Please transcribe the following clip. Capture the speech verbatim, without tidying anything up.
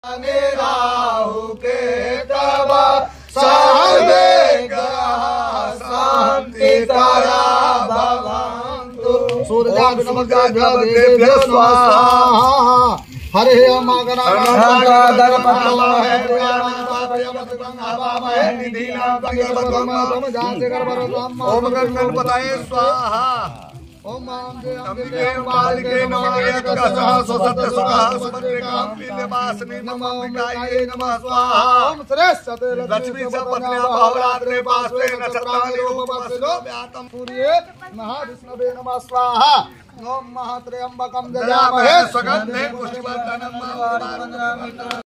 राहु के तब सर्वे ग्रह शांति करा भवन्तु। सूर्याभ्यो स्वाहा हरे ओम गणपतये स्वाहा ओम अंबिके मालिके नमः एककसः स्वसत्य सुखः सुभद्रिकां वीर्यवासिनी नमः अंबिकायै नमः स्वाहा ओम श्रेष्ठते लक्ष्मी च पत्न्या बहुरात्रे पास्वे नक्षत्राणि रूपवस्यो व्यातं सूर्ये महाविष्णवे नमः स्वाहा ओम महात्र्यंबकं ददामहे सुगन्धे पुष्टिवर्धनं